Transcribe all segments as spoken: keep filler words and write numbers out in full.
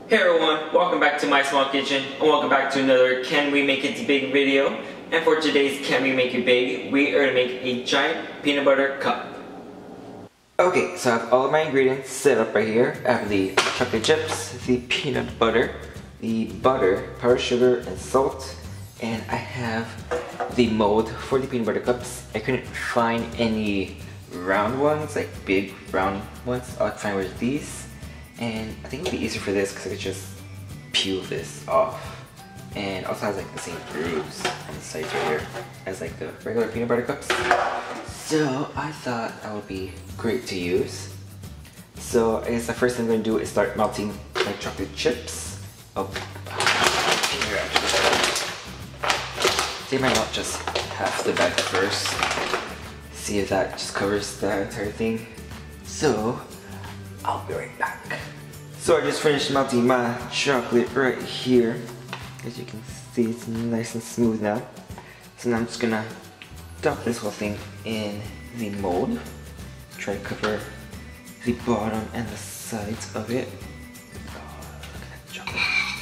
Hey everyone, welcome back to my small kitchen, and welcome back to another Can We Make It Big video. And for today's Can We Make It Big, we are going to make a giant peanut butter cup. Okay, so I have all of my ingredients set up right here. I have the chocolate chips, the peanut butter, the butter, powdered sugar, and salt. And I have the mold for the peanut butter cups. I couldn't find any round ones, like big round ones. All I could find were these. And I think it would be easier for this because I could just peel this off. And also has like the same grooves on the sides right here as like the regular peanut butter cups. So I thought that would be great to use. So I guess the first thing I'm going to do is start melting my chocolate chips. Oh, here actually. They might not just half the bag first. See if that just covers the entire thing. So I'll be right back. So I just finished melting my chocolate right here. As you can see, it's nice and smooth now. So now I'm just gonna dump this whole thing in the mold. Try to cover the bottom and the sides of it. Oh, look at that chocolate.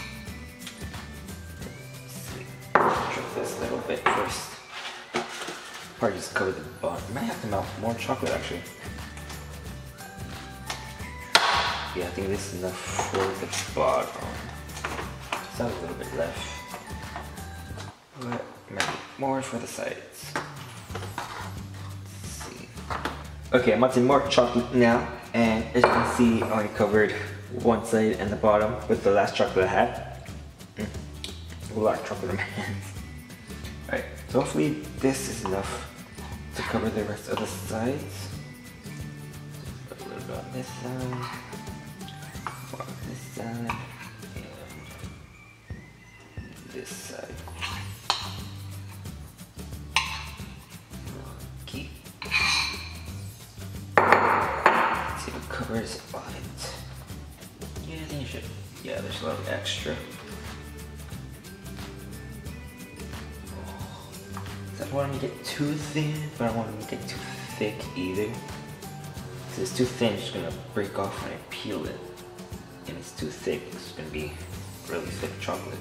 Let's see. Drop this a little bit first. Probably just cover the bottom. Might have to melt more chocolate actually. Yeah, I think this is enough for the bottom. Still a little bit left. But maybe more for the sides. Let's see. Okay, I'm adding more chocolate now. And as you can see, I only covered one side and the bottom with the last chocolate I had. Mm. A lot of chocolate in my hands. Alright, so hopefully this is enough to cover the rest of the sides. A little bit on this side. This side and this side. Okay. Let's see if it covers all of it. Yeah, I think it should. Yeah, there's a lot of extra. So I don't want to make it too thin, but I don't want to make it too thick either. If it's too thin, it's just gonna break off when I peel it. And it's too thick, it's gonna be really thick chocolate.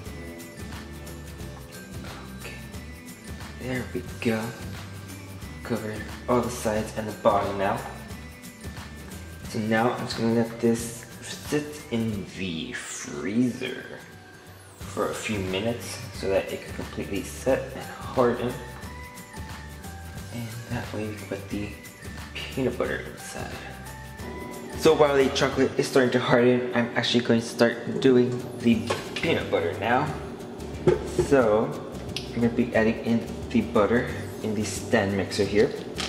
Okay, there we go. Covered all the sides and the bottom now. So now I'm just gonna let this sit in the freezer for a few minutes so that it can completely set and harden. And that way we can put the peanut butter inside. So while the chocolate is starting to harden, I'm actually going to start doing the peanut butter now. So I'm going to be adding in the butter in the stand mixer here.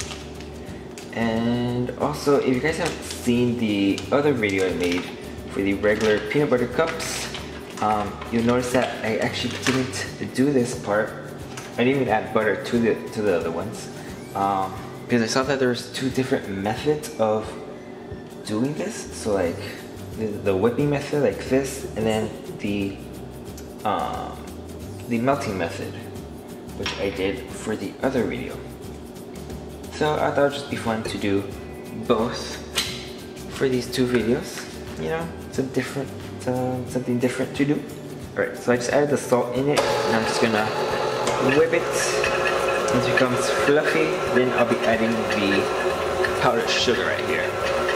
And also, if you guys haven't seen the other video I made for the regular peanut butter cups, um, you'll notice that I actually didn't do this part. I didn't even add butter to the to the other ones um, because I saw that there was two different methods of doing this. So like the, the whipping method like this, and then the um, the melting method, which I did for the other video. So I thought it would just be fun to do both for these two videos. You know, it's a different uh, something different to do. Alright, so I just added the salt in it, and I'm just gonna whip it until it becomes fluffy. Then I'll be adding the powdered sugar right here.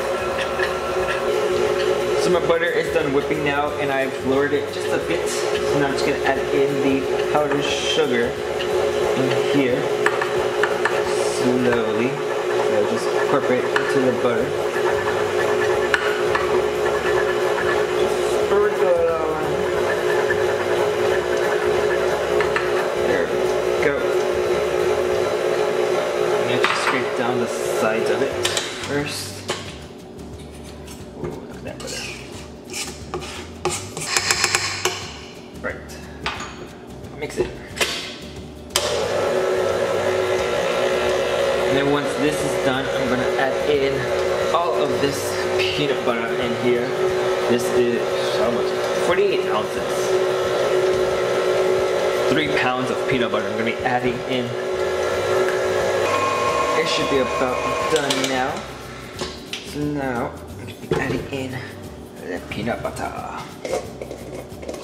So my butter is done whipping now, and I've lowered it just a bit. So now I'm just gonna add in the powdered sugar in here slowly. So just incorporate it into the butter. Sprinkle it on. There we go. I'm gonna just scrape down the sides of it first. Right. Mix it. And then once this is done, I'm gonna add in all of this peanut butter in here. This is how much? forty-eight ounces. Three pounds of peanut butter I'm gonna be adding in. It should be about done now. So now I'm gonna be adding in the peanut butter.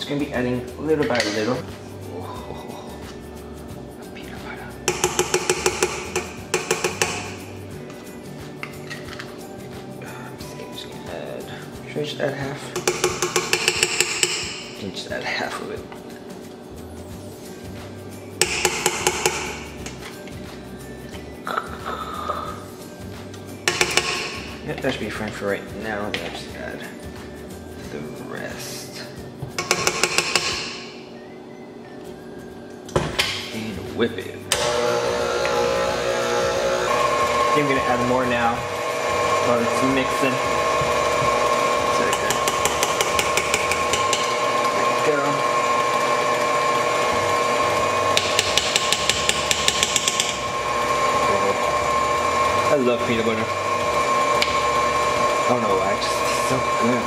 just gonna be adding little by little. Oh, peanut butter. I'm just gonna add. Should I just add half? I can just add half of it. Yep, that should be fine for right now. Then I just add the rest. And whip it. I think I'm gonna add more now while it's mixing. So there we go. I love peanut butter. I don't know why, it just tastes so good.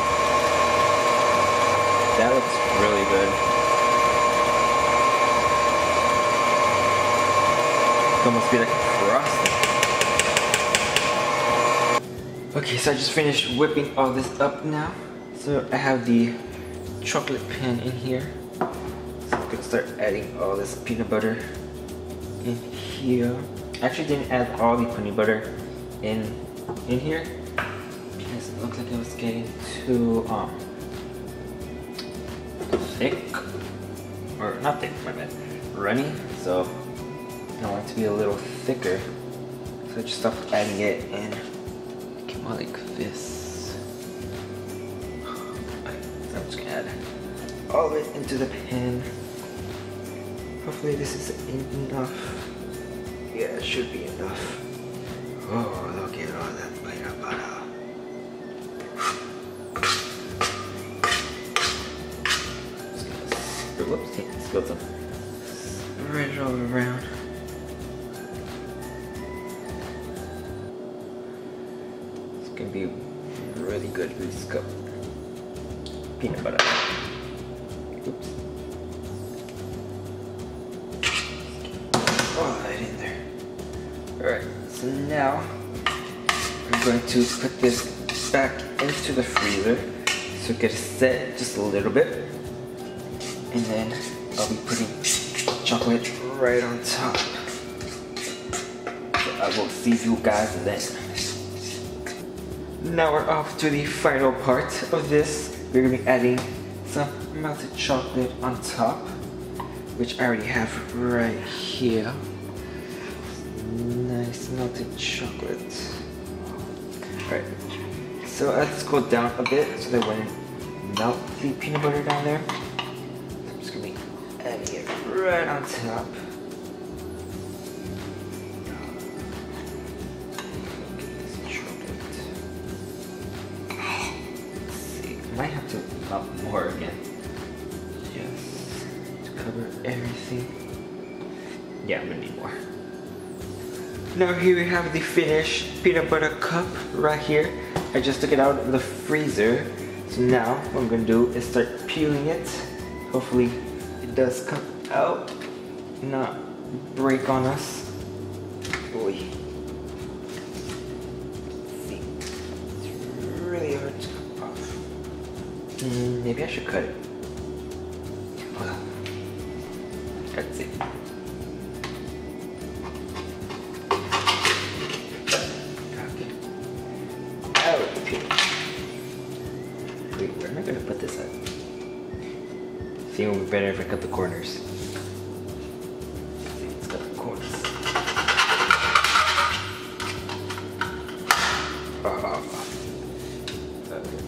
That looks really good. It almost be like frosting. Okay, so I just finished whipping all this up now. So I have the chocolate pan in here. So I'm gonna start adding all this peanut butter in here. I actually didn't add all the peanut butter in in here. It looked like it was getting too um thick, or not thick, my bad, runny. So I want it to be a little thicker. So I just stopped adding it and it came out like this. Okay, so I'm just gonna add all of it into the pan. Hopefully this is enough. Yeah, it should be enough. Oh, look at all that peanut butter. Whoops, yeah, spilled some right all around. It's gonna be really good with this cup. Peanut butter. Oops. Oh, right in there. Alright, so now I'm going to put this back into the freezer so it gets set just a little bit. And then I'll be putting chocolate right on top. So I will see you guys then. Now we're off to the final part of this. We're going to be adding some melted chocolate on top, which I already have right here. Nice melted chocolate. Alright, so let's go down a bit so that when I melt the peanut butter down there, adding it right on top. Let's see, I might have to melt more again. Just to cover everything. Yeah, I'm gonna need more. Now here we have the finished peanut butter cup right here. I just took it out of the freezer. So now what I'm gonna do is start peeling it. Hopefully it does come out, not break on us. Boy. See, it's really hard to come off. Mm, maybe I should cut it. Hold on. That's it. Okay. Out the peel. Wait, where am I gonna put this at? I think it would be better if I cut the corners. Let's cut the corners. Oh. Okay.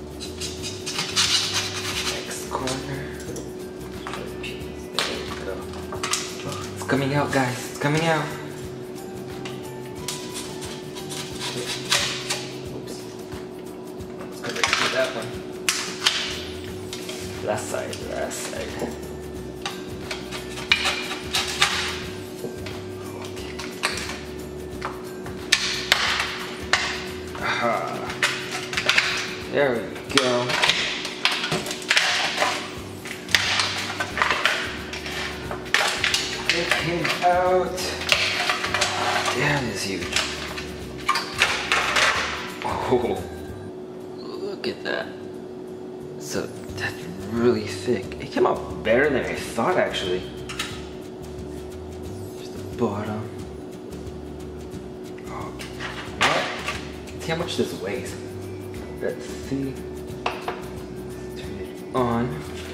Next corner. There we go. Oh, it's coming out, guys. It's coming out. Oops. Let's go right to that one. Last side, last side. Aha. There we go. It came out. That is huge. Oh, look at that. So That's really thick. It came out better than I thought, actually. Just the bottom. Oh, what? Let's see how much this weighs. Let's see. Turn it on.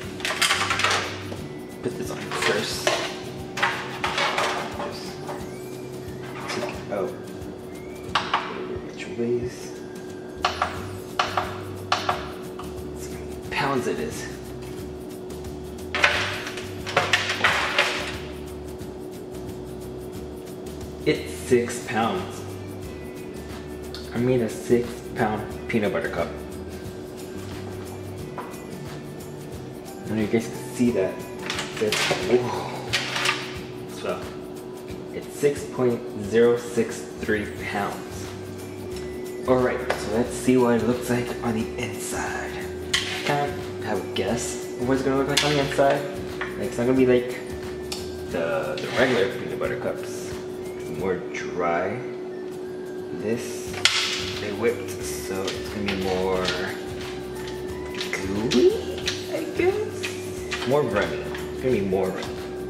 Put this on first. Just take it out. Which weighs. Let's see how many pounds it is. It's six pounds. I made a six pound peanut butter cup. I don't know if you guys can see that. It's, whoa. So, it's six point zero six three pounds. Alright, so let's see what it looks like on the inside. Kind of have a guess of what it's gonna look like on the inside. Like, it's not gonna be like the, the regular peanut butter cups. More dry. This they whipped, so it's gonna be more gooey, I guess. More runny. It's gonna be more runny.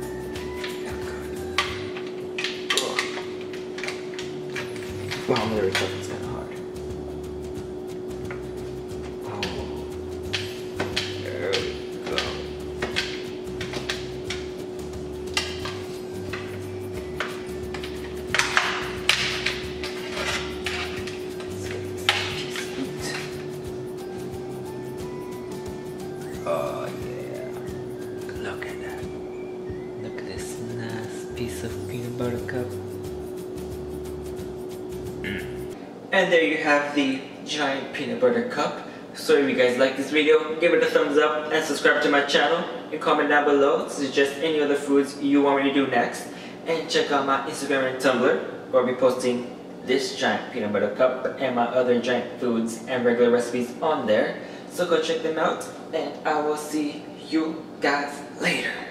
Oh, wow, another cup is kind of hard. Oh, there we go. Oh yeah, look at that. Look at this nice piece of peanut butter cup. Mm. And there you have the giant peanut butter cup. So if you guys like this video, give it a thumbs up and subscribe to my channel. And comment down below to suggest any other foods you want me to do next. And check out my Instagram and Tumblr, where I'll be posting this giant peanut butter cup and my other giant foods and regular recipes on there. So go check them out, and I will see you guys later.